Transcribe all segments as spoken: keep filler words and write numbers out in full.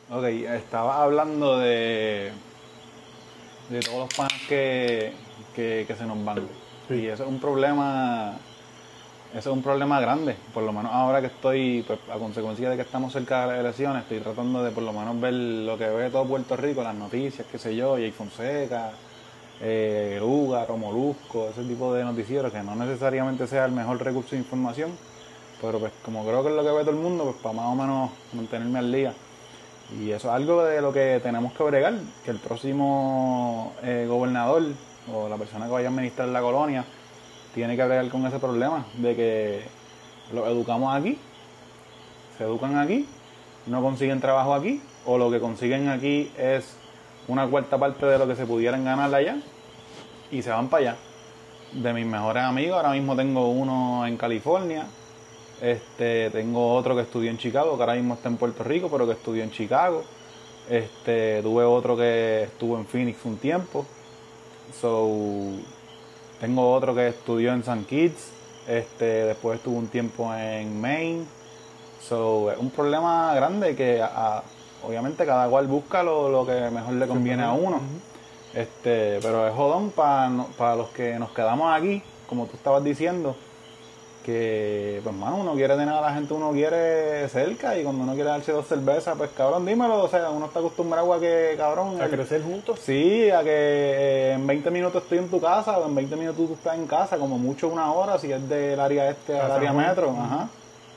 Ok, estabas hablando de, de todos los panes que, que, que se nos van. Sí. Y eso es un problema, eso es un problema grande. Por lo menos ahora que estoy, pues, a consecuencia de que estamos cerca de las elecciones, estoy tratando de por lo menos ver lo que ve todo Puerto Rico, las noticias, qué sé yo, Jay Fonseca, eh, Lúgaro, Molusco, ese tipo de noticieros, que no necesariamente sea el mejor recurso de información, pero pues como creo que es lo que ve todo el mundo, pues para más o menos mantenerme al día. Y eso es algo de lo que tenemos que bregar, que el próximo eh, gobernador o la persona que vaya a administrar la colonia tiene que bregar con ese problema de que los educamos aquí, se educan aquí, no consiguen trabajo aquí, o lo que consiguen aquí es una cuarta parte de lo que se pudieran ganar allá y se van para allá. De mis mejores amigos, ahora mismo tengo uno en California, este, tengo otro que estudió en Chicago, que ahora mismo está en Puerto Rico, pero que estudió en Chicago. Este, tuve otro que estuvo en Phoenix un tiempo. So, tengo otro que estudió en Saint Kitts. Este, después estuvo un tiempo en Maine. So, es un problema grande que a, a, obviamente cada cual busca lo, lo que mejor le conviene a uno. Uh-huh. Este, pero es jodón para pa los que nos quedamos aquí, como tú estabas diciendo, que pues mano, uno quiere tener a la gente uno quiere cerca, y cuando uno quiere darse dos cervezas, pues cabrón, dímelo, o sea, uno está acostumbrado a que, cabrón, a el, crecer juntos. Sí, a que eh, en veinte minutos estoy en tu casa, o en veinte minutos tú estás en casa, como mucho una hora, si es del área este al área metro, uh-huh. Ajá.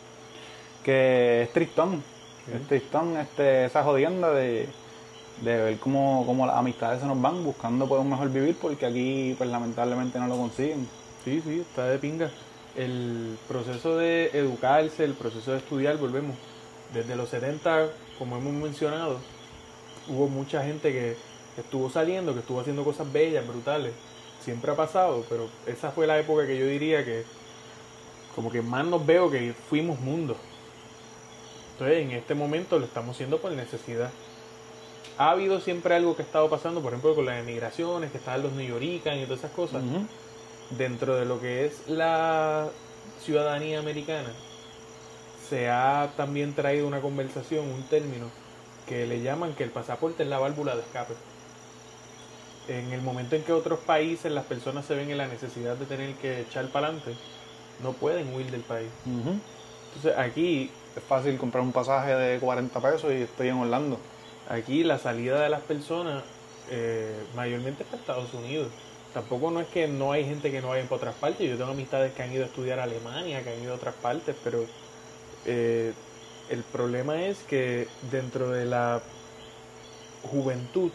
Que es tristón, sí. Es tristón este, esa jodienda de, de ver cómo, cómo las amistades se nos van buscando por un mejor vivir, porque aquí pues lamentablemente no lo consiguen. Sí, sí, está de pinga. El proceso de educarse, el proceso de estudiar, volvemos. Desde los setenta, como hemos mencionado, hubo mucha gente que estuvo saliendo, que estuvo haciendo cosas bellas, brutales. Siempre ha pasado, pero esa fue la época que yo diría que como que más nos veo que fuimos mundo. Entonces, en este momento lo estamos haciendo por necesidad. Ha habido siempre algo que ha estado pasando, por ejemplo, con las emigraciones, que estaban los New Yorkers y todas esas cosas. Uh-huh. Dentro de lo que es la ciudadanía americana, se ha también traído una conversación, un término, que le llaman que el pasaporte es la válvula de escape. En el momento en que otros países las personas se ven en la necesidad de tener que echar para adelante, no pueden huir del país. Uh-huh. Entonces aquí es fácil comprar un pasaje de cuarenta pesos y estoy en Orlando. Aquí la salida de las personas eh, mayormente es para Estados Unidos. Tampoco no es que no hay gente que no vaya para otras partes. Yo tengo amistades que han ido a estudiar a Alemania, que han ido a otras partes, pero eh, el problema es que dentro de la juventud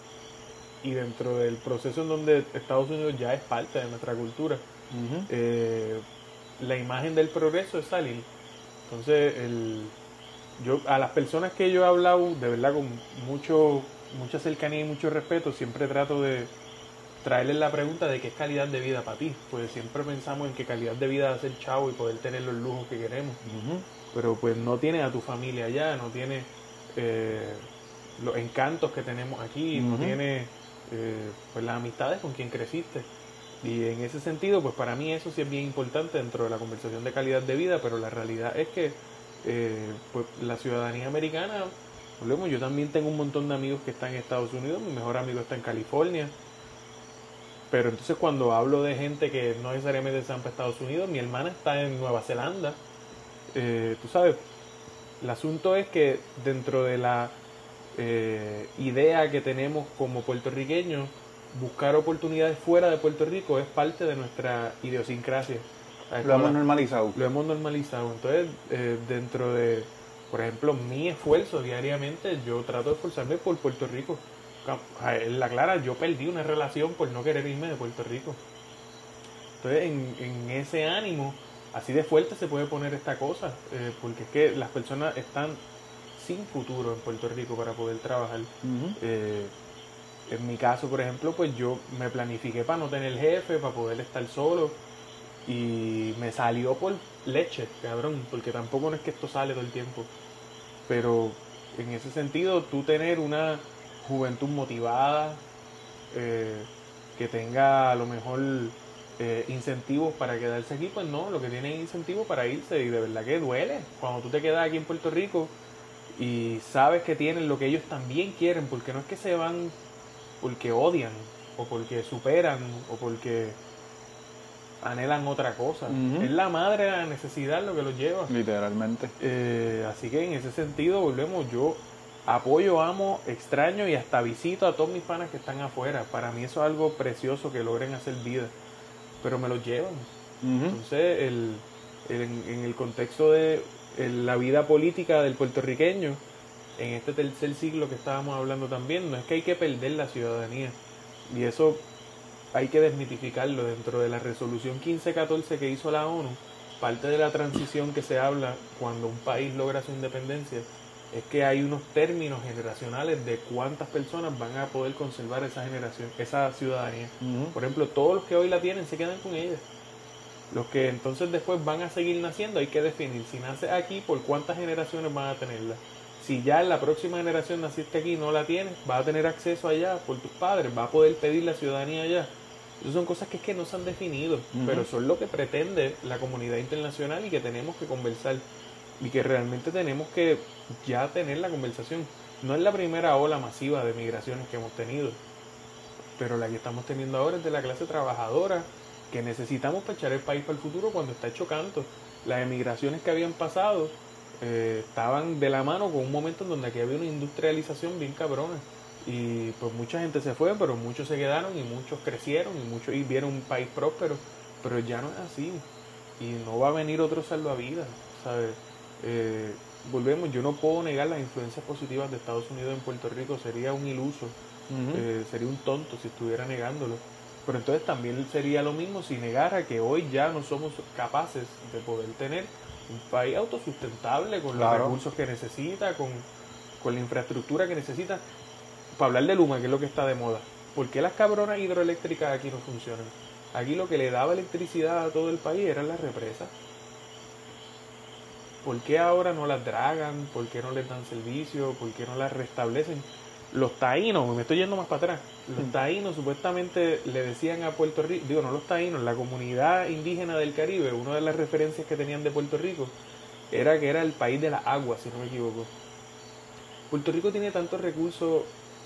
y dentro del proceso en donde Estados Unidos ya es parte de nuestra cultura, uh-huh. eh, la imagen del progreso es salir. Entonces, el, yo a las personas que yo he hablado, de verdad, con mucho, mucha cercanía y mucho respeto, siempre trato de traerles la pregunta de qué es calidad de vida para ti, pues siempre pensamos en que calidad de vida es ser chavo y poder tener los lujos que queremos, uh-huh. pero pues no tienes a tu familia allá, no tienes eh, los encantos que tenemos aquí, uh-huh. no tienes eh, pues las amistades con quien creciste, y en ese sentido pues para mí eso sí es bien importante dentro de la conversación de calidad de vida, pero la realidad es que eh, pues la ciudadanía americana, volvemos, yo también tengo un montón de amigos que están en Estados Unidos, mi mejor amigo está en California. Pero entonces cuando hablo de gente que no necesariamente están para Estados Unidos, mi hermana está en Nueva Zelanda. Eh, tú sabes, el asunto es que dentro de la eh, idea que tenemos como puertorriqueños, buscar oportunidades fuera de Puerto Rico es parte de nuestra idiosincrasia. Lo hemos normalizado. Lo hemos normalizado. Entonces, eh, dentro de, por ejemplo, mi esfuerzo diariamente, yo trato de esforzarme por Puerto Rico. La clara, yo perdí una relación por no querer irme de Puerto Rico. Entonces, en, en ese ánimo, así de fuerte se puede poner esta cosa, eh, porque es que las personas están sin futuro en Puerto Rico para poder trabajar. Uh-huh. Eh, en mi caso, por ejemplo, pues yo me planifiqué para no tener jefe, para poder estar solo, y me salió por leche, cabrón, porque tampoco no es que esto sale todo el tiempo. Pero en ese sentido, tú tener una juventud motivada, eh, que tenga a lo mejor eh, incentivos para quedarse aquí, pues no, lo que tiene es incentivos para irse, y de verdad que duele cuando tú te quedas aquí en Puerto Rico y sabes que tienen lo que ellos también quieren, porque no es que se van porque odian, o porque superan, o porque anhelan otra cosa. Ujú. Es la madre de la necesidad lo que los lleva. Literalmente. Eh, así que en ese sentido volvemos, yo apoyo, amo, extraño y hasta visito a todos mis panas que están afuera. Para mí eso es algo precioso, que logren hacer vida, pero me los llevan. Ujú. Entonces, el, el- en, en el contexto de el- la vida política del puertorriqueño, en este tercer siglo que estábamos hablando también, no es que hay que perder la ciudadanía, y eso hay que desmitificarlo. Dentro de la resolución quince catorce que hizo la ONU, parte de la transición que se habla cuando un país logra su independencia es que hay unos términos generacionales de cuántas personas van a poder conservar esa generación, esa ciudadanía. Ujú. Por ejemplo, todos los que hoy la tienen se quedan con ella. Los que entonces después van a seguir naciendo, hay que definir si nace aquí, por cuántas generaciones van a tenerla. Si ya en la próxima generación naciste aquí y no la tienes, vas a tener acceso allá por tus padres, vas a poder pedir la ciudadanía allá. Esas son cosas que es que no se han definido, Ujú. pero son lo que pretende la comunidad internacional y que tenemos que conversar. Y que realmente tenemos que ya tener la conversación. No es la primera ola masiva de migraciones que hemos tenido, pero la que estamos teniendo ahora es de la clase trabajadora, que necesitamos para echar el país para el futuro cuando está hecho canto. Las emigraciones que habían pasado eh, estaban de la mano con un momento en donde aquí había una industrialización bien cabrona. Y pues mucha gente se fue, pero muchos se quedaron y muchos crecieron y muchos y vieron un país próspero. Pero ya no es así. Y no va a venir otro salvavidas, ¿sabes? Eh, volvemos, yo no puedo negar las influencias positivas de Estados Unidos en Puerto Rico, sería un iluso. Ujú. Eh, sería un tonto si estuviera negándolo. Pero entonces también sería lo mismo si negara que hoy ya no somos capaces de poder tener un país autosustentable con Claro. los recursos que necesita, con, con la infraestructura que necesita. Para hablar de Luma, que es lo que está de moda, ¿por qué las cabronas hidroeléctricas aquí no funcionan? Aquí lo que le daba electricidad a todo el país eran las represas. ¿Por qué ahora no las dragan? ¿Por qué no les dan servicio? ¿Por qué no las restablecen? Los taínos, me estoy yendo más para atrás, los taínos supuestamente le decían a Puerto Rico, digo no los taínos, la comunidad indígena del Caribe, una de las referencias que tenían de Puerto Rico era que era el país de la agua, si no me equivoco. Puerto Rico tiene tantos recursos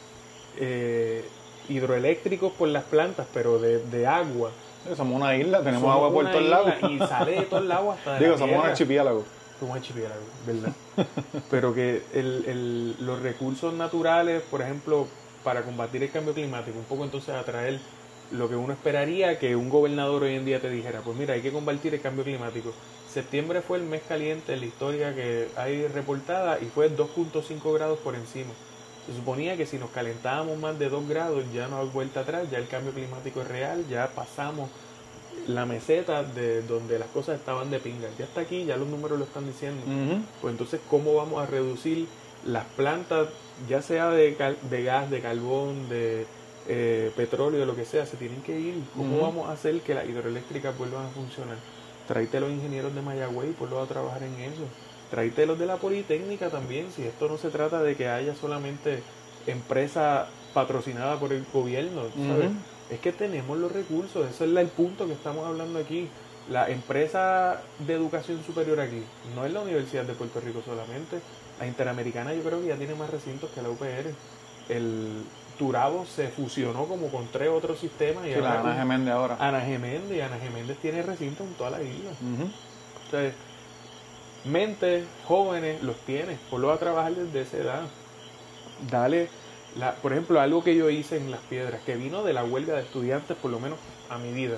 eh, hidroeléctricos por las plantas, pero de, de agua. Somos una isla, tenemos Somos agua por una todos isla lados. y sale de todos lados hasta de Digo, la somos un tierra. archipiélago. Como archipiélago, ¿verdad? Pero que el, el, los recursos naturales, por ejemplo, para combatir el cambio climático, un poco entonces atraer lo que uno esperaría que un gobernador hoy en día te dijera, pues mira, hay que combatir el cambio climático. Septiembre fue el mes caliente en la historia que hay reportada y fue dos punto cinco grados por encima. Se suponía que si nos calentábamos más de dos grados ya no hay vuelta atrás, ya el cambio climático es real, ya pasamos la meseta de donde las cosas estaban de pinga. Ya está aquí, ya los números lo están diciendo. Ujú. Pues entonces, ¿cómo vamos a reducir las plantas, ya sea de, cal- de gas, de carbón, de eh, petróleo, lo que sea? Se tienen que ir. ¿Cómo Ujú. vamos a hacer que las hidroeléctricas vuelvan a funcionar? Tráete los ingenieros de Mayagüey y ponlos a trabajar en eso. Tráete los de la Politécnica también, si esto no se trata de que haya solamente empresa patrocinada por el gobierno, ¿sabes? Ujú. Es que tenemos los recursos, ese es la- el punto que estamos hablando aquí. La empresa de educación superior aquí no es la Universidad de Puerto Rico solamente. La Interamericana yo creo que ya tiene más recintos que la U P R. El Turabo se fusionó como con tres otros sistemas. Y Sí, la ahora Ana con Geméndez ahora. Ana Geméndez, y Ana Geméndez tiene recintos en toda la isla. Ujú. O sea, mentes jóvenes los tienes, ponlos a trabajar desde esa edad. Dale, la, por ejemplo, algo que yo hice en Las Piedras, que vino de la huelga de estudiantes, por lo menos a mi vida.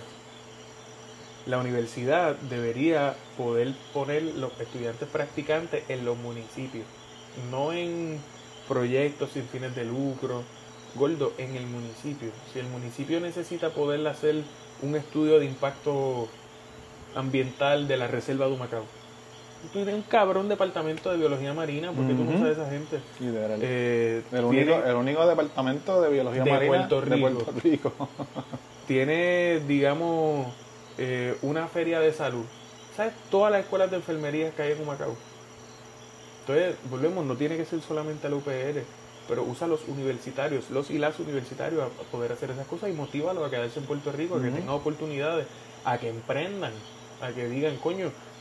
La universidad debería poder poner los estudiantes practicantes en los municipios, no en proyectos sin fines de lucro. Gordo, en el municipio. Si el municipio necesita poder hacer un estudio de impacto ambiental de la reserva de Humacao, tú tienes un cabrón departamento de biología marina, porque tú no Ujú. sabes esa gente. Literal. Eh, el, tiene, único, el único departamento de biología De marina Puerto de Rico. Puerto Rico. tiene, digamos, eh, una feria de salud. ¿Sabes? Todas las escuelas de enfermería que hay en Humacao. Entonces, volvemos, no tiene que ser solamente la U P R, pero usa a los universitarios, los y las universitarios a a poder hacer esas cosas y motívalos a quedarse en Puerto Rico, a que Ujú. tengan oportunidades, a que emprendan, a que digan, coño,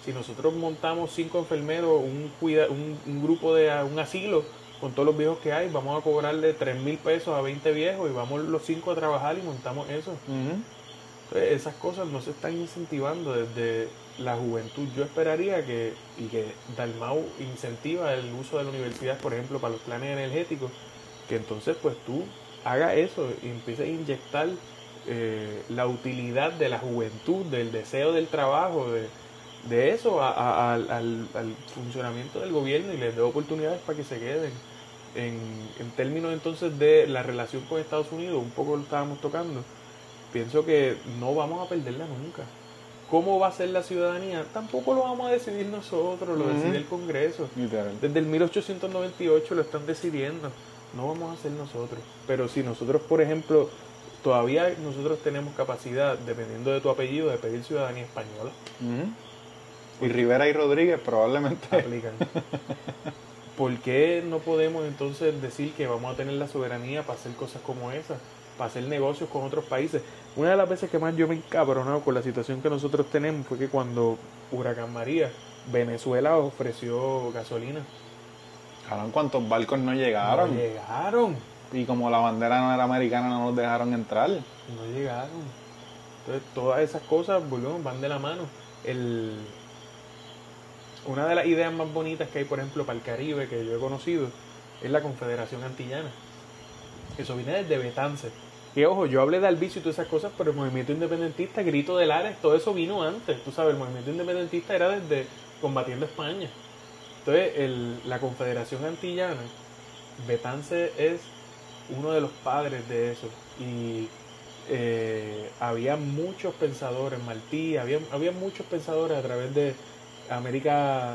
Si nosotros montamos cinco enfermeros, un, cuida, un, un grupo de un asilo con todos los viejos que hay, vamos a cobrarle tres mil pesos a veinte viejos y vamos los cinco a trabajar y montamos eso. Uh-huh. Entonces, esas cosas no se están incentivando desde la juventud. Yo esperaría que, y que Dalmau incentiva el uso de la universidad, por ejemplo, para los planes energéticos, que entonces pues tú hagas eso y empieces a inyectar eh, la utilidad de la juventud, del deseo del trabajo, de, de eso a, a, al, al, al funcionamiento del gobierno y les dé oportunidades para que se queden. En, en términos entonces de la relación con Estados Unidos, un poco lo estábamos tocando, pienso que no vamos a perderla nunca. ¿Cómo va a ser la ciudadanía? Tampoco lo vamos a decidir nosotros, lo uh-huh. decide el Congreso. Literal. Desde el mil ochocientos noventa y ocho lo están decidiendo. No vamos a ser nosotros. Pero si nosotros, por ejemplo, todavía nosotros tenemos capacidad, dependiendo de tu apellido, de pedir ciudadanía española. Uh-huh. Y Rivera y Rodríguez probablemente aplican. ¿Por qué no podemos entonces decir que vamos a tener la soberanía para hacer cosas como esas? Para hacer negocios con otros países. Una de las veces que más yo me he encabronado con la situación que nosotros tenemos fue que cuando Huracán María, Venezuela ofreció gasolina. Cabrón, ¿cuántos barcos no llegaron? No llegaron. Y como la bandera no era americana, no nos dejaron entrar. No llegaron. Entonces, todas esas cosas, volvemos, van de la mano. El... Una de las ideas más bonitas que hay, por ejemplo, para el Caribe, que yo he conocido, es la Confederación Antillana. Eso viene desde Betance. Y ojo, yo hablé de Albizu y todas esas cosas, pero el movimiento independentista, Grito de Lares, todo eso vino antes. Tú sabes, el movimiento independentista era desde combatiendo España. Entonces, el, la Confederación Antillana, Betance es uno de los padres de eso. Y eh, había muchos pensadores, Martí, había, había muchos pensadores a través de América,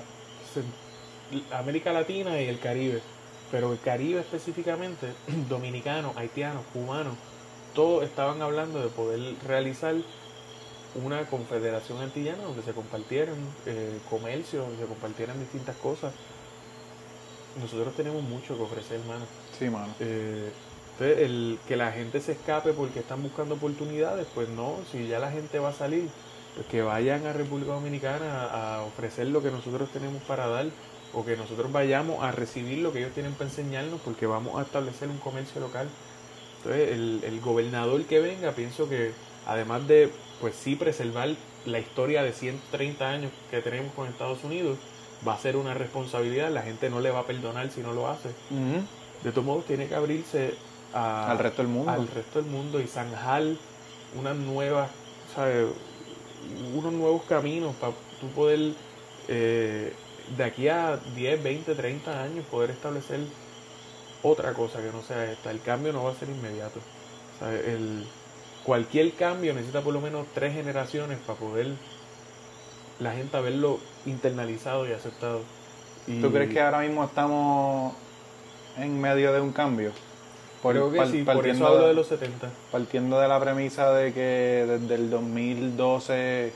América Latina y el Caribe. Pero el Caribe específicamente, dominicanos, haitianos, cubanos, todos estaban hablando de poder realizar una confederación antillana donde se compartieran eh, comercio, donde se compartieran distintas cosas. Nosotros tenemos mucho que ofrecer, hermano. Sí, mano. Eh, entonces, el que la gente se escape porque están buscando oportunidades, pues no, si ya la gente va a salir, pues que vayan a República Dominicana a, a ofrecer lo que nosotros tenemos para dar, o que nosotros vayamos a recibir lo que ellos tienen para enseñarnos, porque vamos a establecer un comercio local. Entonces, el, el gobernador que venga, pienso que además de, pues sí, preservar la historia de ciento treinta años que tenemos con Estados Unidos, va a ser una responsabilidad, la gente no le va a perdonar si no lo hace. Uh-huh. De todos modos, tiene que abrirse a, al resto del mundo. Al resto del mundo y zanjar unas nuevas, ¿sabes? Unos nuevos caminos para tú poder, eh, de aquí a diez, veinte, treinta años, poder establecer otra cosa que no sea esta. El cambio no va a ser inmediato. O sea, el, cualquier cambio necesita por lo menos tres generaciones para poder la gente verlo internalizado y aceptado. Y ¿tú crees que ahora mismo estamos en medio de un cambio? Por, creo que sí, por eso hablo de los setenta. Partiendo de la premisa de que desde el dos mil doce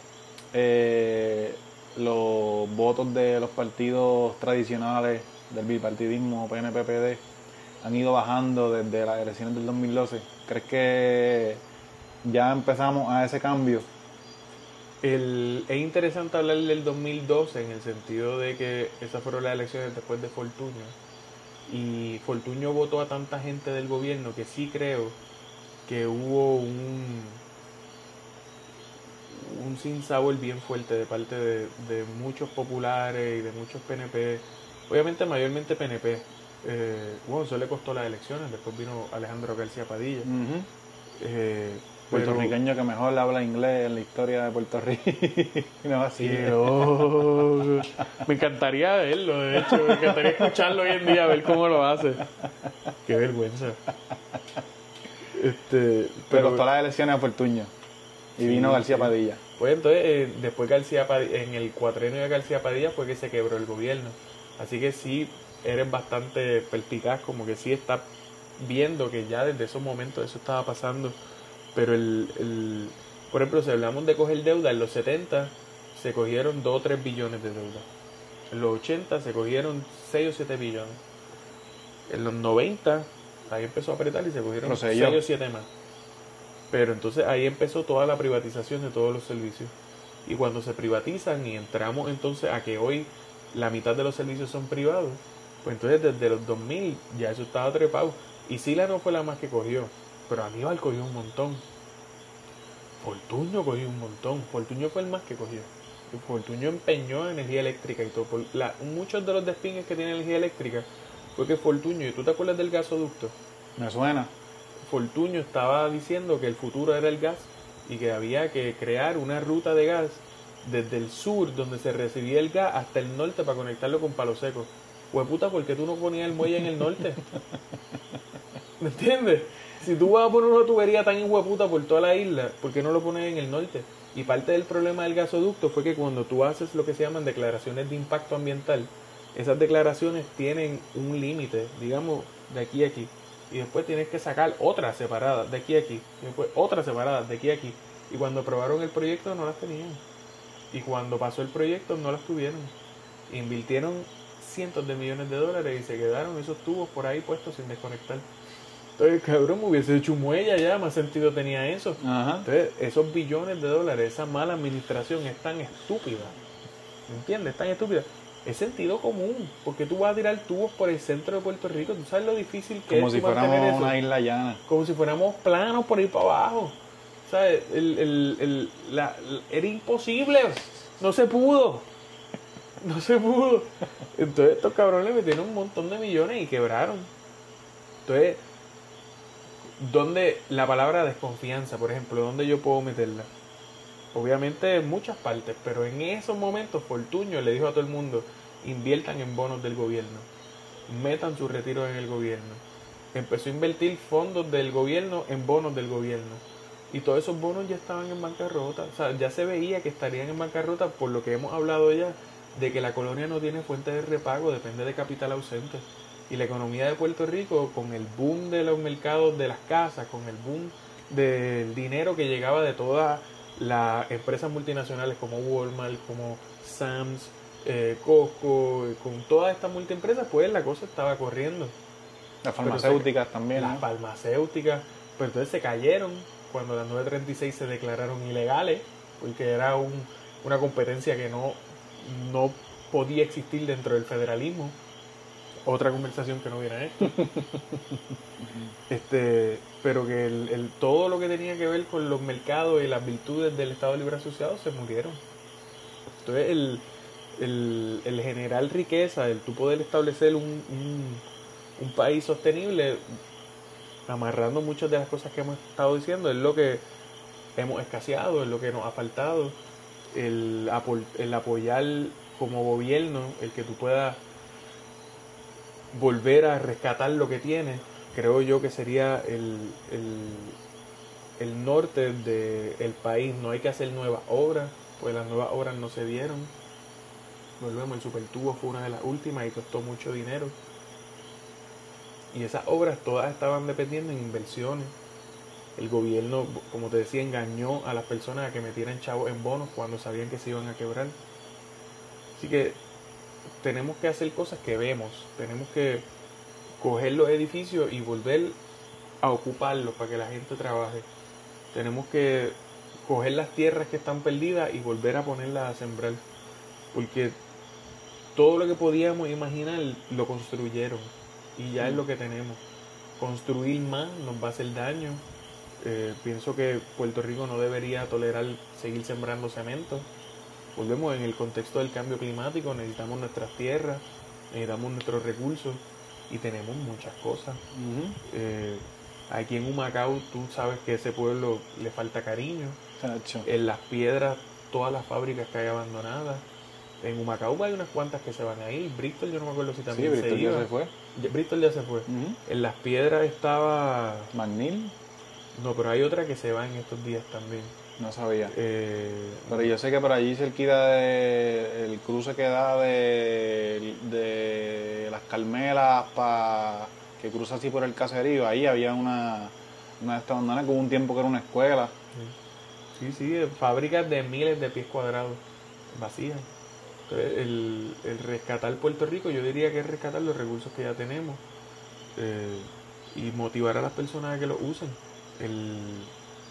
eh, los votos de los partidos tradicionales del bipartidismo, P N P P D, han ido bajando desde las elecciones del dos mil doce. ¿Crees que ya empezamos a ese cambio? El, es interesante hablar del dos mil doce en el sentido de que esas fueron las elecciones después de Fortuño. Y Fortuño votó a tanta gente del gobierno que sí creo que hubo un, un sinsabor bien fuerte de parte de, de muchos populares y de muchos P N P. Obviamente mayormente P N P. Eh, bueno, eso le costó las elecciones. Después vino Alejandro García Padilla. Uh-huh. eh, Puertorriqueño pero, que mejor habla inglés en la historia de Puerto Rico. No, así. Oh, me encantaría verlo, de hecho, me encantaría escucharlo hoy en día, ver cómo lo hace. Qué vergüenza. Este, pero le costó las elecciones a Fortuño y sí, vino García sí. Padilla. Pues entonces, eh, después García Padilla, en el cuatrenio de García Padilla fue que se quebró el gobierno. Así que sí, eres bastante perspicaz, como que sí estás viendo que ya desde esos momentos eso estaba pasando. Pero el, el, por ejemplo, si hablamos de coger deuda, en los setenta se cogieron dos o tres billones de deuda. En los ochenta se cogieron seis o siete billones. En los noventa ahí empezó a apretar y se cogieron seis o siete más. Pero entonces ahí empezó toda la privatización de todos los servicios. Y cuando se privatizan y entramos entonces a que hoy la mitad de los servicios son privados, pues entonces desde los dos mil ya eso estaba trepado. Y Sila no fue la más que cogió, pero Aníbal cogió un montón. Fortuño cogió un montón. Fortuño fue el más que cogió. Y Fortuño empeñó energía eléctrica y todo. Por la, muchos de los despingues que tiene energía eléctrica fue que Fortuño, ¿y tú te acuerdas del gasoducto? Me suena. Fortuño estaba diciendo que el futuro era el gas y que había que crear una ruta de gas desde el sur, donde se recibía el gas, hasta el norte para conectarlo con Palo Seco. Pues puta, ¿por qué tú no ponías el muelle en el norte? ¿Me entiendes? Si tú vas a poner una tubería tan hueputa por toda la isla, ¿por qué no lo pones en el norte? Y parte del problema del gasoducto fue que cuando tú haces lo que se llaman declaraciones de impacto ambiental, esas declaraciones tienen un límite, digamos, de aquí a aquí. Y después tienes que sacar otras separadas de aquí a aquí. Y después otras separadas de aquí a aquí. Y cuando aprobaron el proyecto no las tenían. Y cuando pasó el proyecto no las tuvieron. Invirtieron cientos de millones de dólares y se quedaron esos tubos por ahí puestos sin desconectar. Entonces, cabrón, me hubiese hecho un muelle allá, más sentido tenía eso. Ajá. Entonces, esos billones de dólares, esa mala administración es tan estúpida. ¿Me entiendes? Es tan estúpida. Es sentido común, porque tú vas a tirar tubos por el centro de Puerto Rico. ¿Tú sabes lo difícil que Como es si mantener fuéramos eso? una isla llana. Como si fuéramos planos por ir para abajo. ¿Sabes? El, el, el, la, era imposible. No se pudo. No se pudo. Entonces estos cabrones le metieron un montón de millones y quebraron. Entonces, ¿dónde la palabra desconfianza, por ejemplo, dónde yo puedo meterla? Obviamente en muchas partes, pero en esos momentos Fortuño le dijo a todo el mundo: inviertan en bonos del gobierno, metan sus retiros en el gobierno. Empezó a invertir fondos del gobierno en bonos del gobierno. Y todos esos bonos ya estaban en bancarrota. O sea, ya se veía que estarían en bancarrota por lo que hemos hablado ya, de que la colonia no tiene fuente de repago, depende de capital ausente. Y la economía de Puerto Rico, con el boom de los mercados de las casas, con el boom del dinero que llegaba de todas las empresas multinacionales como Walmart, como Sam's, eh, Costco, con todas estas multiempresas, pues la cosa estaba corriendo. Las farmacéuticas se, también. Las ¿no? farmacéuticas, pero entonces se cayeron cuando las nueve treinta y seis se declararon ilegales, porque era un, una competencia que no, no podía existir dentro del federalismo. Otra conversación que no hubiera hecho. este, pero que el, el, todo lo que tenía que ver con los mercados y las virtudes del Estado Libre Asociado se murieron. Entonces el, el, el generar riqueza, el tú poder establecer un, un, un país sostenible, amarrando muchas de las cosas que hemos estado diciendo, es lo que hemos escaseado, es lo que nos ha faltado. El, el apoyar como gobierno, el que tú puedas volver a rescatar lo que tiene, creo yo que sería el, el, el norte del país. No hay que hacer nuevas obras, pues las nuevas obras no se dieron. Volvemos, el supertubo fue una de las últimas y costó mucho dinero. Y esas obras todas estaban dependiendo en inversiones. El gobierno, como te decía, engañó a las personas a que metieran chavos en bonos cuando sabían que se iban a quebrar. Así que tenemos que hacer cosas que vemos, tenemos que coger los edificios y volver a ocuparlos para que la gente trabaje. Tenemos que coger las tierras que están perdidas y volver a ponerlas a sembrar, porque todo lo que podíamos imaginar lo construyeron y ya es lo que tenemos. Construir más nos va a hacer daño. Eh, pienso que Puerto Rico no debería tolerar seguir sembrando cemento. Volvemos en el contexto del cambio climático, necesitamos nuestras tierras, necesitamos nuestros recursos y tenemos muchas cosas. Uh-huh. Eh, aquí en Humacao tú sabes que a ese pueblo le falta cariño. Tacho. En Las Piedras, todas las fábricas que hay abandonadas. En Humacao hay unas cuantas que se van a ir. Bristol yo no me acuerdo si también sí, se Bristol iba. ya se fue. Bristol ya se fue. Uh-huh. En Las Piedras estaba... ¿McNeil? No, pero hay otra que se va en estos días también. No sabía. Eh, pero yo sé que por allí cerquita de el cruce que da de, de las Carmelas para que cruza así por el caserío, ahí había una una de estas bandanas con un tiempo que era una escuela. Sí, sí, fábricas de miles de pies cuadrados vacías. Entonces, el, el rescatar Puerto Rico, yo diría que es rescatar los recursos que ya tenemos eh, y motivar a las personas a que los usen. El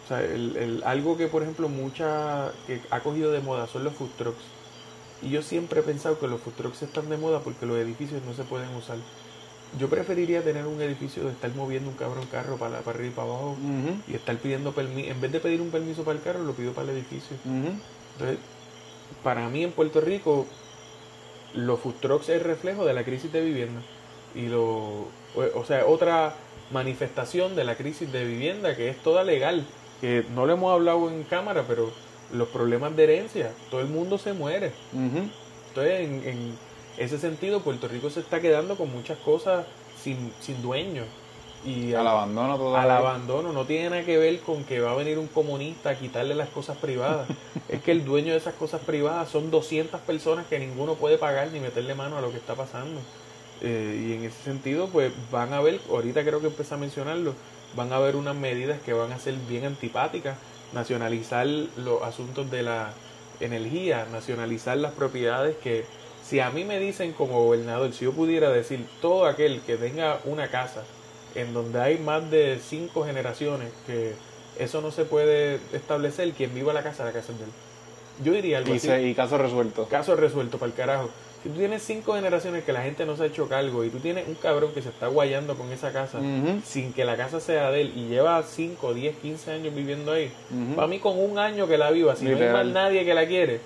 O sea, el, el, algo que, por ejemplo, mucha que ha cogido de moda son los food trucks. Y yo siempre he pensado que los food trucks están de moda porque los edificios no se pueden usar. Yo preferiría tener un edificio de estar moviendo un cabrón carro para, para arriba y para abajo uh-huh. y estar pidiendo permiso. En vez de pedir un permiso para el carro, lo pido para el edificio. Uh-huh. Entonces, para mí en Puerto Rico, los food trucks es el reflejo de la crisis de vivienda. Y lo, o sea, otra manifestación de la crisis de vivienda que es toda legal. Que no lo hemos hablado en cámara, pero los problemas de herencia, todo el mundo se muere. Uh-huh. Entonces, en, en ese sentido, Puerto Rico se está quedando con muchas cosas sin, sin dueño. Y al, al abandono todavía. Al abandono, no tiene nada que ver con que va a venir un comunista a quitarle las cosas privadas. Es que el dueño de esas cosas privadas son doscientas personas que ninguno puede pagar ni meterle mano a lo que está pasando. Eh, y en ese sentido, pues van a ver, ahorita creo que empecé a mencionarlo, van a haber unas medidas que van a ser bien antipáticas, nacionalizar los asuntos de la energía, nacionalizar las propiedades que, si a mí me dicen como gobernador, si yo pudiera decir todo aquel que tenga una casa en donde hay más de cinco generaciones, que eso no se puede establecer, quien viva la casa, la casa es de él. Yo diría algo y así. Se, y caso resuelto. Caso resuelto, para el carajo. Si tú tienes cinco generaciones que la gente no se ha hecho cargo y tú tienes un cabrón que se está guayando con esa casa uh-huh. sin que la casa sea de él y lleva cinco, diez, quince años viviendo ahí, uh-huh. para mí con un año que la viva, si Literal. no hay más nadie que la quiere,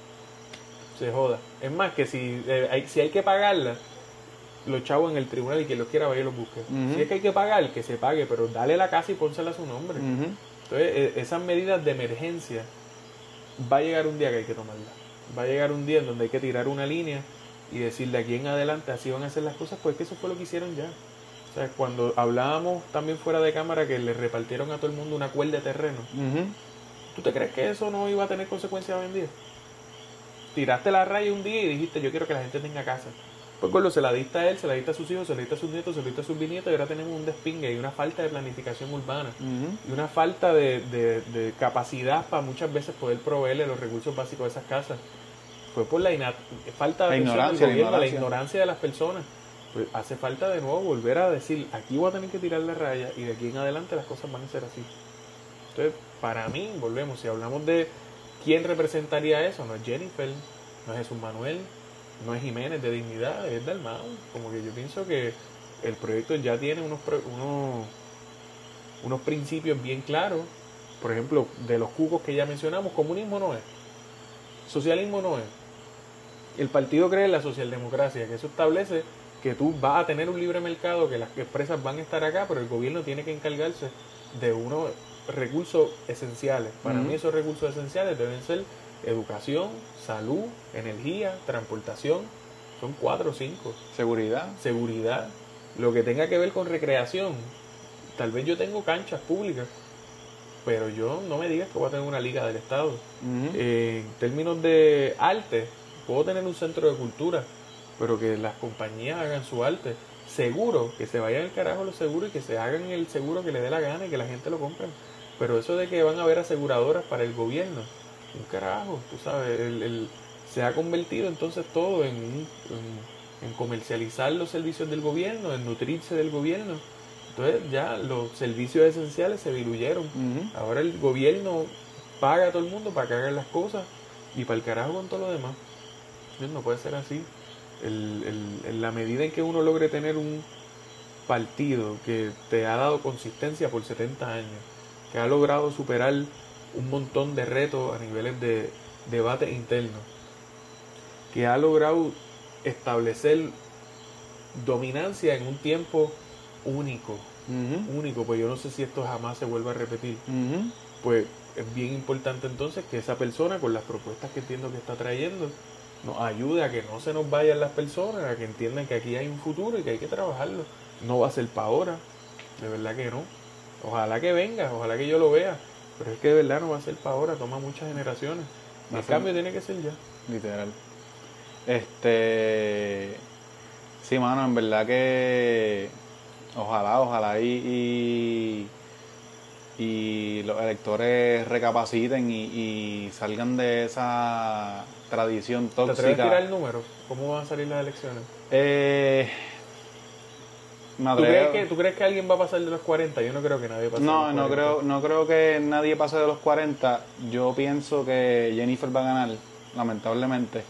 se joda. Es más que si, eh, hay, si hay que pagarla, los chavos en el tribunal y quien los quiera vaya y los busque. Uh-huh. Si es que hay que pagar, que se pague, pero dale la casa y pónsela a su nombre. Uh-huh. Entonces, eh, esas medidas de emergencia, va a llegar un día que hay que tomarlas. Va a llegar un día en donde hay que tirar una línea y decir de aquí en adelante así van a hacer las cosas, pues que eso fue lo que hicieron ya. O sea, cuando hablábamos también fuera de cámara que le repartieron a todo el mundo una cuerda de terreno, uh-huh. ¿tú te crees que eso no iba a tener consecuencias hoy en día? Tiraste la raya un día y dijiste yo quiero que la gente tenga casa. Pues con lo se la diste a él, se la diste a sus hijos, se la diste a sus nietos, se la diste a sus bisnietos y ahora tenemos un despingue y una falta de planificación urbana uh-huh. y una falta de, de, de capacidad para muchas veces poder proveerle los recursos básicos de esas casas. Fue por la ina- falta de la atención ignorancia, del gobierno, la la ignorancia. ignorancia de las personas. Pues hace falta de nuevo volver a decir aquí voy a tener que tirar la raya y de aquí en adelante las cosas van a ser así. Entonces, para mí, volvemos, si hablamos de quién representaría eso, no es Jennifer, no es Jesús Manuel, no es Jiménez de Dignidad, es Dalmau. Como que yo pienso que el proyecto ya tiene unos, unos, unos principios bien claros. Por ejemplo, de los cucos que ya mencionamos, comunismo no es, socialismo no es. El partido cree en la socialdemocracia, que eso establece que tú vas a tener un libre mercado, que las empresas van a estar acá, pero el gobierno tiene que encargarse de unos recursos esenciales. Para uh-huh. mí esos recursos esenciales deben ser educación, salud, energía, transportación, son cuatro o cinco. Seguridad. Seguridad. Lo que tenga que ver con recreación. Tal vez yo tengo canchas públicas, pero yo no me digas que voy a tener una liga del Estado. Uh-huh. Eh, en términos de arte, puedo tener un centro de cultura, pero que las compañías hagan su arte. Seguro, que se vayan al carajo los seguros y que se hagan el seguro que le dé la gana y que la gente lo compre. Pero eso de que van a haber aseguradoras para el gobierno, un carajo, tú sabes, el, el, se ha convertido entonces todo en, en, en comercializar los servicios del gobierno, en nutrirse del gobierno. Entonces ya los servicios esenciales se diluyeron. Uh-huh. Ahora el gobierno paga a todo el mundo para que hagan las cosas y para el carajo con todo lo demás. No puede ser así. El, el, en la medida en que uno logre tener un partido que te ha dado consistencia por setenta años, que ha logrado superar un montón de retos a niveles de debate interno, que ha logrado establecer dominancia en un tiempo único, uh-huh. único, pues yo no sé si esto jamás se vuelva a repetir. Uh-huh. Pues es bien importante entonces que esa persona, con las propuestas que entiendo que está trayendo, nos ayude a que no se nos vayan las personas, a que entiendan que aquí hay un futuro y que hay que trabajarlo. No va a ser para ahora, de verdad que no. Ojalá que venga, ojalá que yo lo vea, pero es que de verdad no va a ser para ahora, toma muchas generaciones. Y el cambio tiene que ser ya. Literal. Este... Sí, mano, en verdad que... Ojalá, ojalá y... y... y los electores recapaciten y, y salgan de esa tradición tóxica. ¿Te atreves a tirar el número? ¿Cómo van a salir las elecciones? Eh, me ¿Tú crees, atrevo. que, ¿Tú crees que alguien va a pasar de los cuarenta? Yo no creo que nadie pase de No, los no cuarenta. creo, no creo que nadie pase de los cuarenta. Yo pienso que Jennifer va a ganar, lamentablemente.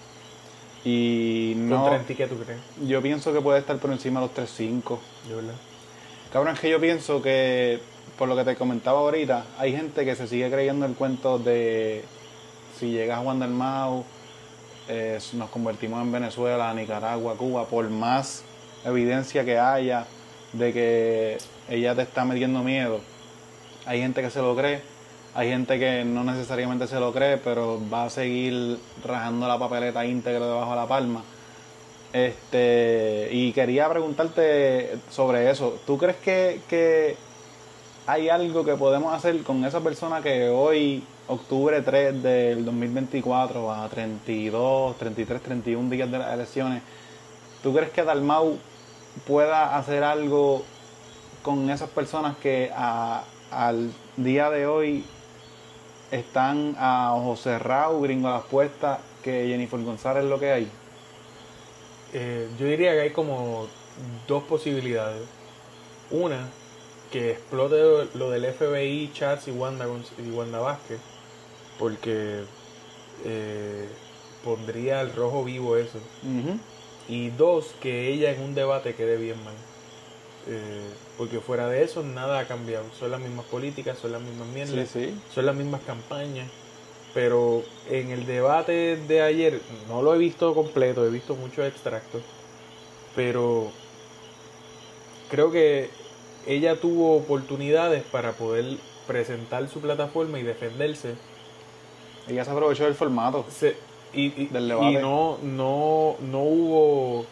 Y ¿Con no, treinta y qué tú crees? yo pienso que puede estar por encima de los tres cinco. De verdad. Cabrón, es que yo pienso que, por lo que te comentaba ahorita, hay gente que se sigue creyendo el cuento de si llega Juan Dalmau, eh, nos convertimos en Venezuela, Nicaragua, Cuba, por más evidencia que haya de que ella te está metiendo miedo. Hay gente que se lo cree, hay gente que no necesariamente se lo cree, pero va a seguir rajando la papeleta íntegra debajo de la palma. Este, y quería preguntarte sobre eso. ¿Tú crees que, que hay algo que podemos hacer con esa persona que hoy, octubre tres del dos mil veinticuatro, a treinta y dos, treinta y tres, treinta y uno días de las elecciones, ¿tú crees que Dalmau pueda hacer algo con esas personas que a, al día de hoy están a ojos cerrados, gringo a las puestas, que Jennifer González es lo que hay? Eh, yo diría que hay como dos posibilidades. Una, que explote lo del F B I, Chats y Wanda, Gonz- y Wanda Vázquez, porque eh, pondría al rojo vivo eso. Uh-huh. Y dos, que ella en un debate quede bien mal. Eh, porque fuera de eso nada ha cambiado. Son las mismas políticas, son las mismas mierdas, Sí, sí. son las mismas campañas. Pero en el debate de ayer, no lo he visto completo, he visto muchos extractos, pero creo que ella tuvo oportunidades para poder presentar su plataforma y defenderse. Ella se aprovechó del formato. Se, y, y, Del debate. y no, no, no hubo,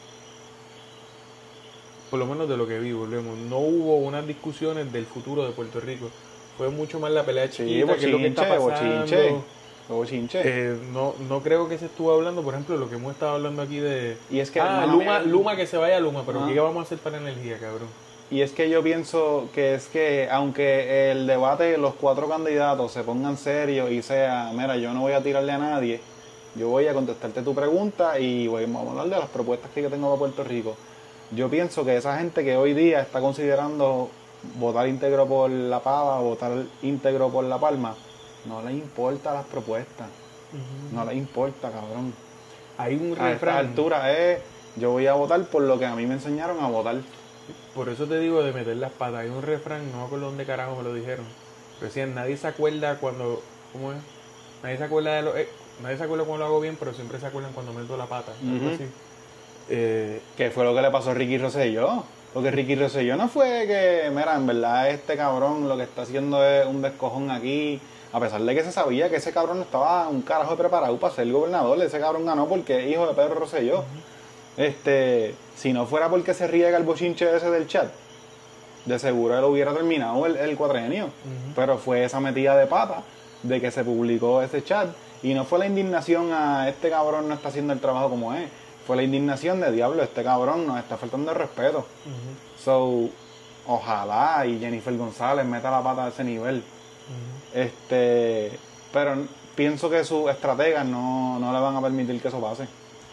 por lo menos de lo que vi, volvemos, no hubo unas discusiones del futuro de Puerto Rico. Fue mucho más la pelea Sí, chiquita, que es lo que está bochinche, pasando. bochinche. Bochinche. Eh, no, no creo que se estuvo hablando, por ejemplo, lo que hemos estado hablando aquí de... Y es que, ah, hermano, Luma, mira, Luma que se vaya a Luma, pero Ajá. ¿qué vamos a hacer para energía, cabrón? Y es que yo pienso que es que aunque el debate, los cuatro candidatos se pongan serios y sea, mira, yo no voy a tirarle a nadie, yo voy a contestarte tu pregunta y voy, vamos a hablar de las propuestas que yo tengo para Puerto Rico. Yo pienso que esa gente que hoy día está considerando votar íntegro por La Pava, votar íntegro por La Palma, no les importa las propuestas, Uh-huh. no les importa, cabrón. Hay un A esta refrán, altura es, yo voy a votar por lo que a mí me enseñaron a votar. por eso te digo de meter las patas, hay un refrán, no me acuerdo dónde carajo me lo dijeron, pero decían, nadie se acuerda cuando, ¿cómo es? Nadie se acuerda de lo, eh, nadie se acuerda cuando lo hago bien, pero siempre se acuerdan cuando meto la pata, algo Ujú. así. Eh, Que fue lo que le pasó a Ricky Rosselló. Porque Ricky Rosselló no fue que, mira, en verdad este cabrón lo que está haciendo es un descojón aquí. A pesar de que se sabía que ese cabrón no estaba un carajo de preparado para ser gobernador. Ese cabrón ganó porque es hijo de Pedro Rosselló. Este, si no fuera porque se riega el bochinche ese del chat, de seguro él hubiera terminado el, el cuatrienio. Ujú. Pero fue esa metida de pata de que se publicó ese chat. Y no fue la indignación a este cabrón no está haciendo el trabajo como es. Fue la indignación de diablo, este cabrón nos está faltando el respeto. Ujú. So, ojalá y Jennifer González meta la pata a ese nivel. Ujú. Este, pero pienso que sus estrategas no, no le van a permitir que eso pase.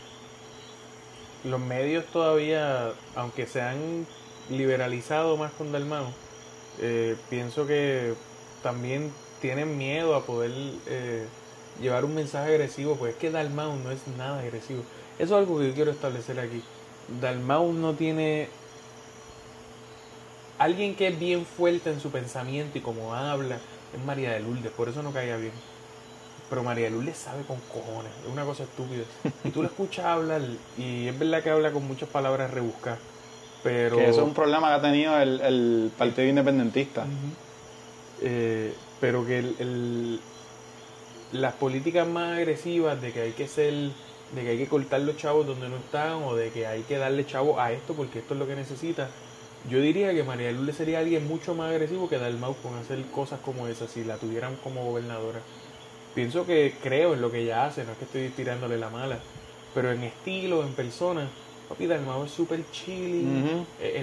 Los medios todavía, aunque se han liberalizado más con Dalmau, eh, pienso que también tienen miedo a poder eh, llevar un mensaje agresivo, pues es que Dalmau no es nada agresivo. Eso es algo que yo quiero establecer aquí. Dalmau no tiene... Alguien que es bien fuerte en su pensamiento y como habla es María de Lourdes, por eso no caía bien. Pero María de Lourdes sabe con cojones, es una cosa estúpida. Y tú la escuchas hablar y es verdad que habla con muchas palabras rebuscadas, pero... Que eso es un problema que ha tenido el, el Partido Independentista. Ujú. Eh, pero que el, el- las políticas más agresivas de que hay que ser, de que hay que cortar los chavos donde no están o de que hay que darle chavos a esto porque esto es lo que necesita, yo diría que María de Lourdes sería alguien mucho más agresivo que Dalmau con hacer cosas como esas si la tuvieran como gobernadora. Pienso que creo en lo que ella hace, no es que estoy tirándole la mala, pero en estilo, en persona, papi, Dalmau es súper chilly, Ujú. el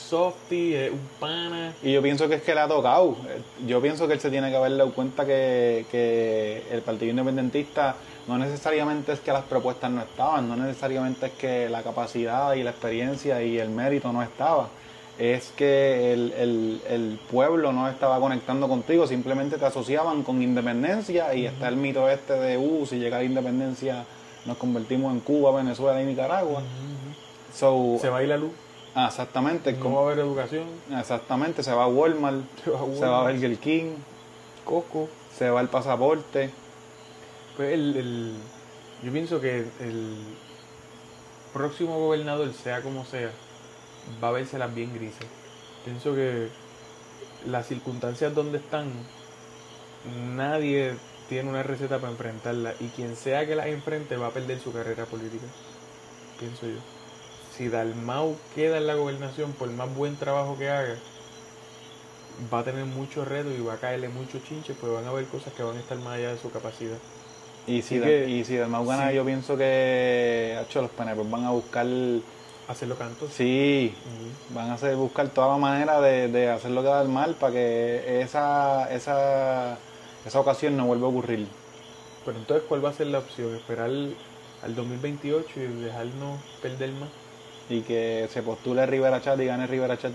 softy, es un pana. Y yo pienso que es que le ha tocado. Yo pienso que él se tiene que haber dado cuenta que, que el Partido Independentista no necesariamente es que las propuestas no estaban, no necesariamente es que la capacidad y la experiencia y el mérito no estaba. Es que el, el, el pueblo no estaba conectando contigo, simplemente te asociaban con independencia y uh-huh. está el mito este de, uh, si llega la independencia nos convertimos en Cuba, Venezuela y Nicaragua. Uh-huh. So, se va a ir la luz. Ah, exactamente. No va a haber educación. Exactamente, se va a Walmart, se va a, Walmart, se va a Burger King, Coco, se va el pasaporte. Pues el, el, yo pienso que el próximo gobernador, sea como sea, va a vérselas bien grises. Pienso que las circunstancias donde están, nadie tiene una receta para enfrentarlas y quien sea que las enfrente va a perder su carrera política, pienso yo. Si Dalmau queda en la gobernación, por más buen trabajo que haga, va a tener muchos retos y va a caerle muchos chinches, pues van a haber cosas que van a estar más allá de su capacidad. Y si, que, y si Dalmau gana, sí. Yo pienso que hecho, los P N P van a buscar... ¿Hacerlo cantos? Sí, uh-huh. Van a hacer, buscar toda la manera de, de hacerlo quedar mal para que esa, esa, esa ocasión no vuelva a ocurrir. Pero entonces, ¿cuál va a ser la opción? ¿Esperar al, al dos mil veintiocho y dejarnos perder más? Y que se postule Rivera Chat y gane Rivera Chat.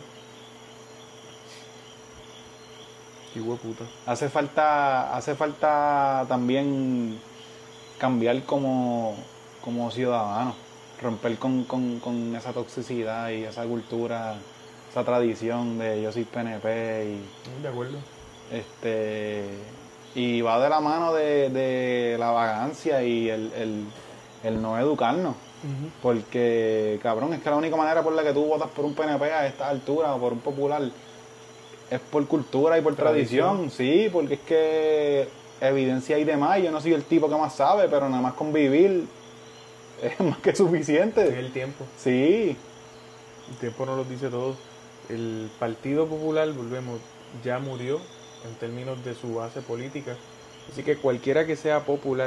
Qué hueputa. Hace falta, hace falta también cambiar como, como ciudadano, romper con, con, con esa toxicidad y esa cultura, esa tradición de yo soy P N P y. De acuerdo. Este y va de la mano de, de la vagancia y el, el, el no educarnos. Uh-huh. Porque, cabrón, es que la única manera por la que tú votas por un P N P a esta altura o por un popular es por cultura y por tradición. tradición. Sí, porque es que evidencia hay de más. Yo no soy el tipo que más sabe, pero nada más convivir es más que suficiente. Es el tiempo. Sí. El tiempo nos lo dice todo. El Partido Popular, volvemos, ya murió en términos de su base política. Así que cualquiera que sea popular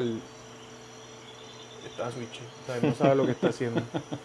está switch, o sea, no sabe lo que está haciendo.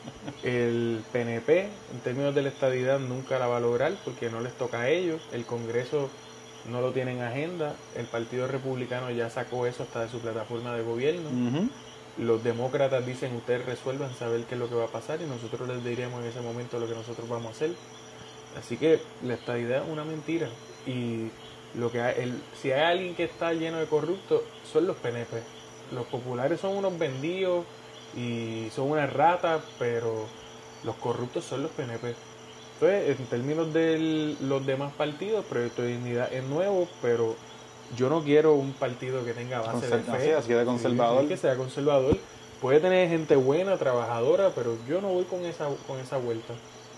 El P N P, en términos de la estadidad, nunca la va a lograr porque no les toca a ellos. El Congreso no lo tiene en agenda. El Partido Republicano ya sacó eso hasta de su plataforma de gobierno. Uh-huh. Los demócratas dicen, ustedes resuelvan saber qué es lo que va a pasar y nosotros les diremos en ese momento lo que nosotros vamos a hacer. Así que la estadidad es una mentira. Y lo que hay, el, si hay alguien que está lleno de corruptos, son los P N P. Los populares son unos vendidos y son unas ratas, pero los corruptos son los P N P. Entonces, en términos de los demás partidos, Proyecto de Dignidad es nuevo, pero yo no quiero un partido que tenga base Conser- de fe. Así de conservador. Sí, que sea conservador. Puede tener gente buena, trabajadora, pero yo no voy con esa, con esa vuelta.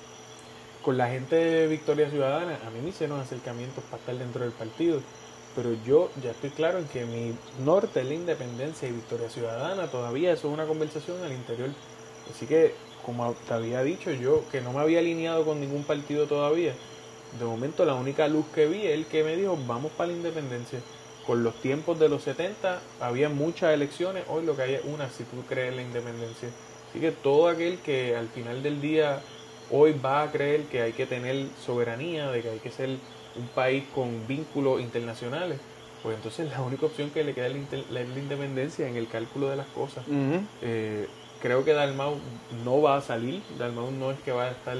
Con la gente de Victoria Ciudadana, a mí me hicieron acercamientos para estar dentro del partido. Pero yo ya estoy claro en que mi norte es la independencia y Victoria Ciudadana. Todavía eso es una conversación al interior. Así que, como te había dicho, yo que no me había alineado con ningún partido todavía, de momento la única luz que vi es el que me dijo, vamos para la independencia. Con los tiempos de los setenta había muchas elecciones, hoy lo que hay es una, si tú crees en la independencia. Así que todo aquel que al final del día hoy va a creer que hay que tener soberanía, de que hay que ser un país con vínculos internacionales, pues entonces la única opción que le queda es la, inter- la independencia en el cálculo de las cosas. Uh-huh. Eh, creo que Dalmau no va a salir, Dalmau no es que va a estar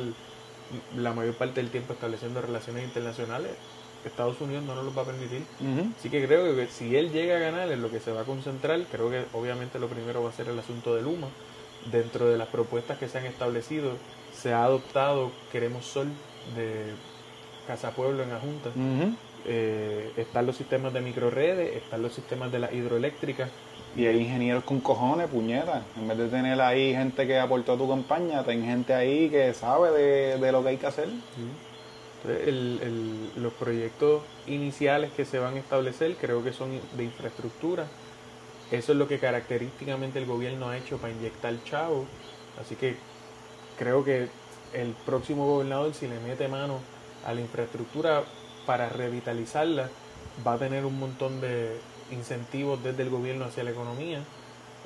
la mayor parte del tiempo estableciendo relaciones internacionales, Estados Unidos no nos lo va a permitir. Uh-huh. Así que creo que si él llega a ganar en lo que se va a concentrar, creo que obviamente lo primero va a ser el asunto de Luma. Dentro de las propuestas que se han establecido, se ha adoptado Queremos Sol de Casa Pueblo en la Junta. Uh-huh. Eh, están los sistemas de microredes, están los sistemas de las hidroeléctricas. Y hay ingenieros con cojones, puñetas. En vez de tener ahí gente que aportó a tu campaña, ten gente ahí que sabe de, de lo que hay que hacer. Uh-huh. Entonces, el, el, los proyectos iniciales que se van a establecer creo que son de infraestructura. Eso es lo que característicamente el gobierno ha hecho para inyectar chavos. Así que creo que el próximo gobernador, si le mete mano a la infraestructura para revitalizarla, va a tener un montón de incentivos desde el gobierno hacia la economía.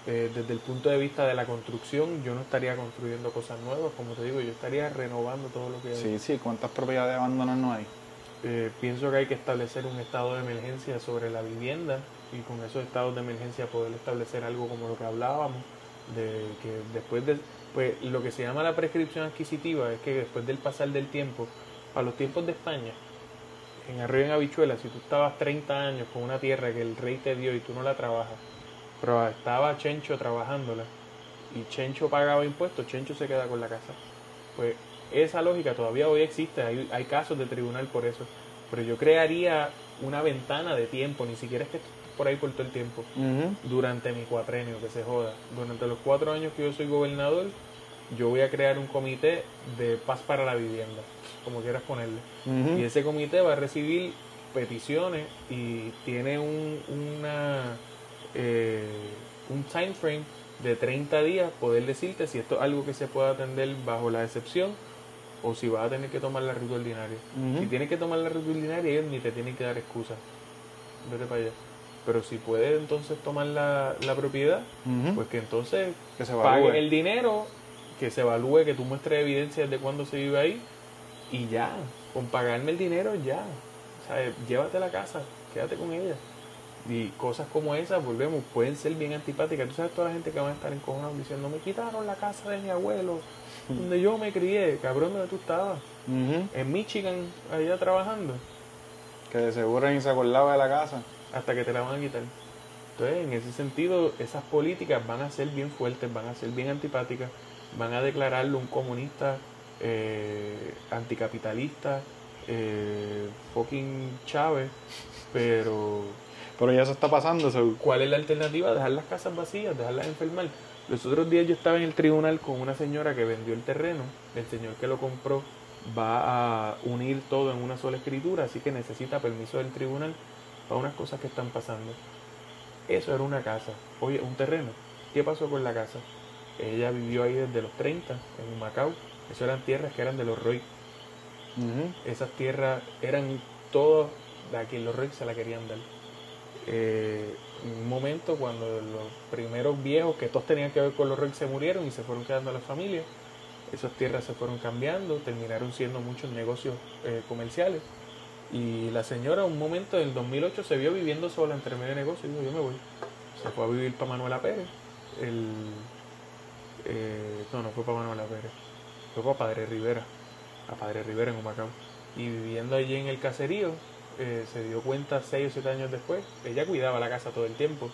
Eh, desde el punto de vista de la construcción, yo no estaría construyendo cosas nuevas, como te digo, yo estaría renovando todo lo que hay. Sí, sí, ¿cuántas propiedades abandonadas no hay? Eh, pienso que hay que establecer un estado de emergencia sobre la vivienda y con esos estados de emergencia poder establecer algo como lo que hablábamos, de que después de, pues lo que se llama la prescripción adquisitiva es que después del pasar del tiempo, a los tiempos de España, en Arroyo en Habichuela, si tú estabas treinta años con una tierra que el rey te dio y tú no la trabajas, pero estaba Chencho trabajándola y Chencho pagaba impuestos, Chencho se queda con la casa. Pues esa lógica todavía hoy existe, hay, hay casos de tribunal por eso, pero yo crearía una ventana de tiempo, ni siquiera es que estés por ahí por todo el tiempo, Uh-huh. durante mi cuatrenio, que se joda, durante los cuatro años que yo soy gobernador, yo voy a crear un comité de paz para la vivienda, como quieras ponerle, Uh-huh. y ese comité va a recibir peticiones y tiene un, una, eh, un time frame de treinta días poder decirte si esto es algo que se puede atender bajo la excepción o si vas a tener que tomar la ruta ordinaria. Uh-huh. Si tienes que tomar la ruta ordinaria, ellos ni te tienen que dar excusa. Vete para allá. Pero si puedes entonces tomar la, la propiedad, Uh-huh. pues que entonces Que se pague evalúe. el dinero, que se evalúe, que tú muestres evidencia de cuándo se vive ahí y ya, con pagarme el dinero ya. O sea, llévate la casa, quédate con ella. Y cosas como esas, volvemos, pueden ser bien antipáticas. Tú sabes toda la gente que van a estar encojonados diciendo, me quitaron la casa de mi abuelo, donde yo me crié, cabrón, donde tú estabas. Uh-huh. En Michigan, allá trabajando, Que de seguro ni se acordaba de la casa. hasta que te la van a quitar. Entonces, en ese sentido, esas políticas van a ser bien fuertes, van a ser bien antipáticas, van a declararlo un comunista, eh, anticapitalista, eh, fucking Chávez, pero Pero ya eso está pasando, so. ¿cuál es la alternativa? Dejar las casas vacías, dejarlas enfermar. Los otros días yo estaba en el tribunal con una señora que vendió el terreno, el señor que lo compró va a unir todo en una sola escritura, así que necesita permiso del tribunal para unas cosas que están pasando. Eso era una casa, oye, un terreno. ¿Qué pasó con la casa? Ella vivió ahí desde los treinta, en Macao. Eso eran tierras que eran de los Roy. Uh-huh. Esas tierras eran todas de a quien los Roy se la querían dar. Eh, un momento cuando los primeros viejos que todos tenían que ver con los Roy se murieron y se fueron quedando las familias, esas tierras se fueron cambiando, terminaron siendo muchos negocios eh, comerciales y la señora un momento en el dos mil ocho se vio viviendo sola entre medio de negocio y dijo yo me voy, se fue a vivir para Manuela Pérez, el, eh, no, no fue para Manuela Pérez, fue para Padre Rivera, a Padre Rivera en Humacao, y viviendo allí en el caserío eh, se dio cuenta seis o siete años después, ella cuidaba la casa todo el tiempo,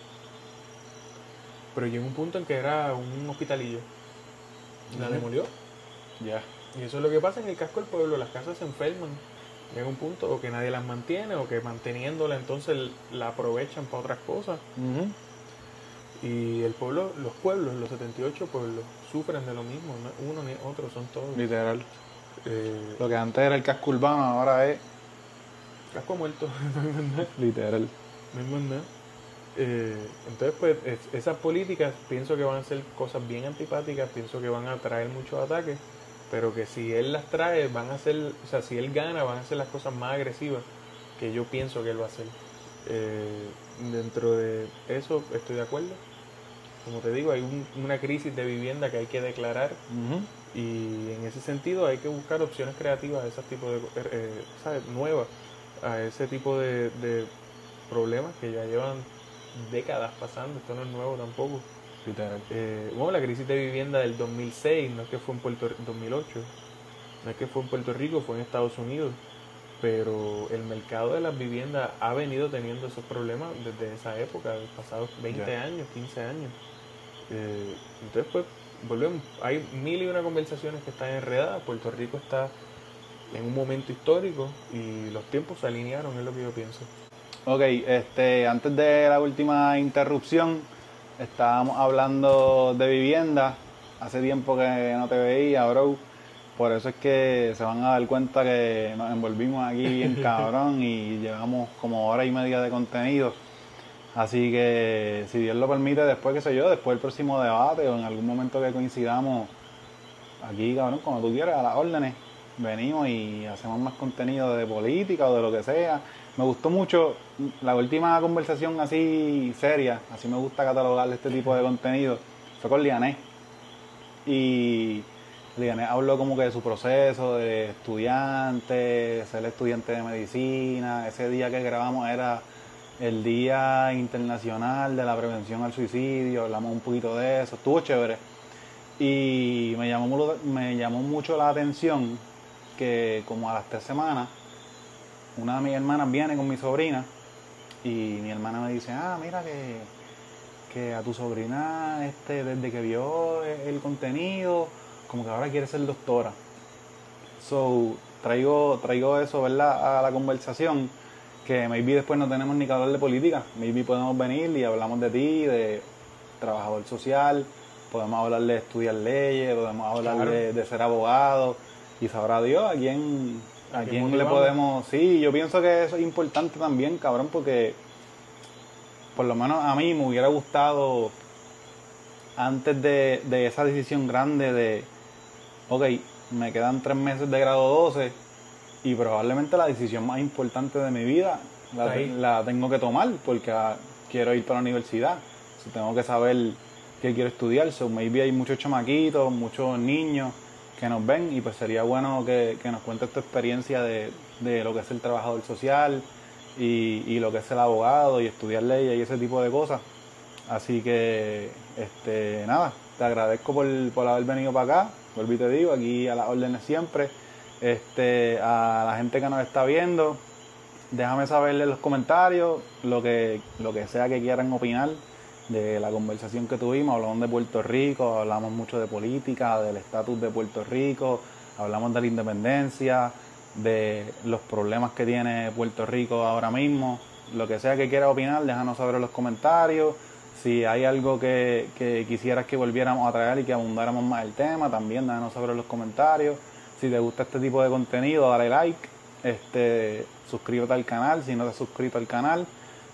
pero llegó un punto en que era un hospitalillo, la Ujú. demolió. Ya. Y eso es lo que pasa en el casco del pueblo, las casas se enferman, llega un punto o que nadie las mantiene o que manteniéndola entonces la aprovechan para otras cosas. Uh-huh. Y el pueblo, los pueblos, los setenta y ocho pueblos, sufren de lo mismo, no uno ni otro, son todos. Literal. Eh, Lo que antes era el casco urbano, ahora es casco muerto, no hay más nada. literal. No hay más nada. Eh, entonces, pues, es- esas políticas pienso que van a ser cosas bien antipáticas, pienso que van a traer muchos ataques, pero que si él las trae, van a ser, o sea, si él gana, van a ser las cosas más agresivas que yo pienso que él va a hacer. Eh, dentro de eso estoy de acuerdo. Como te digo, hay un- una crisis de vivienda que hay que declarar Uh-huh. y en ese sentido hay que buscar opciones creativas a ese tipo de, eh, ¿sabes? Nuevas, a ese tipo de, de problemas que ya llevan décadas pasando, esto no es nuevo tampoco. Literal. Eh, bueno, la crisis de vivienda del dos mil seis, no es que fue en Puerto dos mil ocho, no es que fue en Puerto Rico, fue en Estados Unidos, pero el mercado de las viviendas ha venido teniendo esos problemas desde esa época, de los pasados veinte Ya. años, quince años. Eh, entonces, pues, volvemos, hay mil y una conversaciones que están enredadas, Puerto Rico está en un momento histórico y los tiempos se alinearon, es lo que yo pienso. Ok, este, antes de la última interrupción, estábamos hablando de vivienda. Hace tiempo que no te veía, bro. Por eso es que se van a dar cuenta que nos envolvimos aquí bien cabrón y llevamos como hora y media de contenido. Así que, si Dios lo permite, después, qué sé yo, después del próximo debate o en algún momento que coincidamos aquí, cabrón, como tú quieras, a las órdenes. venimos y hacemos más contenido de política o de lo que sea. Me gustó mucho la última conversación así seria, así me gusta catalogar este tipo de contenido, fue con Liané. Y Liané habló como que de su proceso de estudiante, ser estudiante de medicina. Ese día que grabamos era el Día Internacional de la Prevención al Suicidio, hablamos un poquito de eso, estuvo chévere. Y me llamó, mu- me llamó mucho la atención que como a las tres semanas, una de mis hermanas viene con mi sobrina y mi hermana me dice, ah, mira que, que a tu sobrina este, desde que vio el contenido, como que ahora quiere ser doctora. So, traigo, traigo eso, ¿verdad?, a la conversación, que maybe después no tenemos ni que hablar de política, maybe podemos venir y hablamos de ti, de trabajador social, podemos hablar de estudiar leyes, podemos hablar Claro. de, de ser abogado, y sabrá Dios a quién, a ¿A quién quién le motivamos? podemos... Sí, yo pienso que eso es importante también, cabrón, porque por lo menos a mí me hubiera gustado, antes de, de esa decisión grande de, ok, me quedan tres meses de grado doce y probablemente la decisión más importante de mi vida la, Ahí. la tengo que tomar porque ah, quiero ir para la universidad. So, tengo que saber qué quiero estudiar. So, maybe hay muchos chamaquitos, muchos niños que nos ven y pues sería bueno que, que nos cuentes tu experiencia de, de lo que es el trabajador social y, y lo que es el abogado y estudiar leyes y ese tipo de cosas. Así que, este, nada, te agradezco por, por haber venido para acá. Vuelvo y te digo, aquí a las órdenes siempre. Este, a la gente que nos está viendo, déjame saber en los comentarios lo que, lo que sea que quieran opinar de la conversación que tuvimos. Hablamos de Puerto Rico, hablamos mucho de política, del estatus de Puerto Rico, hablamos de la independencia, de los problemas que tiene Puerto Rico ahora mismo. Lo que sea que quieras opinar, déjanos saber en los comentarios. Si hay algo que, que quisieras que volviéramos a traer y que abundáramos más el tema, también déjanos saber en los comentarios. Si te gusta este tipo de contenido, dale like, este, suscríbete al canal si no te has suscrito al canal.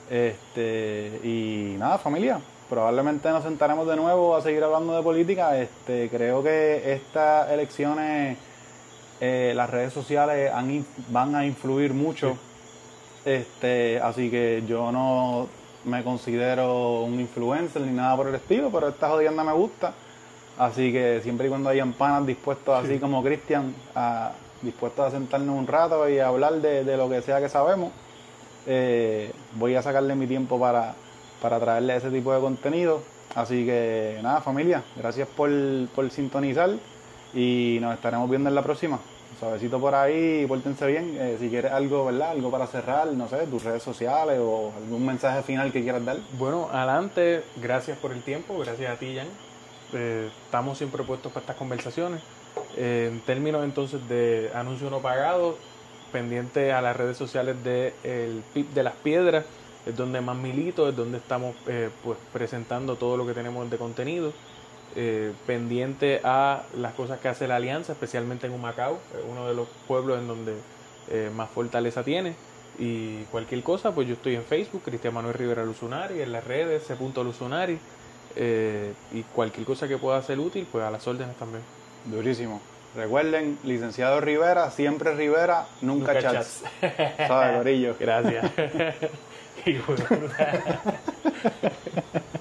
Este, y nada, familia, probablemente nos sentaremos de nuevo a seguir hablando de política. Este, creo que estas elecciones, eh, las redes sociales han in- van a influir mucho. Sí. Este, así que yo no me considero un influencer ni nada por el estilo, pero esta jodienda me gusta. Así que siempre y cuando hayan panas dispuestos, así Sí. como Cristian, a- dispuestos a sentarnos un rato y a hablar de, de lo que sea que sabemos, eh, voy a sacarle mi tiempo para, para traerle ese tipo de contenido. Así que nada, familia, gracias por, por sintonizar y nos estaremos viendo en la próxima. Suavecito por ahí, pórtense bien. Eh, si quieres algo, ¿verdad? Algo para cerrar, no sé, tus redes sociales o algún mensaje final que quieras dar. Bueno, adelante, gracias por el tiempo, gracias a ti, Jan. Eh, estamos siempre puestos para estas conversaciones. Eh, en términos entonces de anuncio no pagado, pendiente a las redes sociales de el P I B de las Piedras, es donde más milito, es donde estamos eh, pues presentando todo lo que tenemos de contenido. Eh, pendiente a las cosas que hace la Alianza, especialmente en Humacao, eh, uno de los pueblos en donde eh, más fortaleza tiene. Y cualquier cosa, pues yo estoy en Facebook, Cristian Manuel Rivera Luzunari, en las redes, C. Luzunari, eh, y cualquier cosa que pueda ser útil, pues a las órdenes también. Durísimo. Recuerden, licenciado Rivera, siempre Rivera, nunca, Nunca chats. chats. ¿Sabes, corillo? Gracias. Hijo de puta.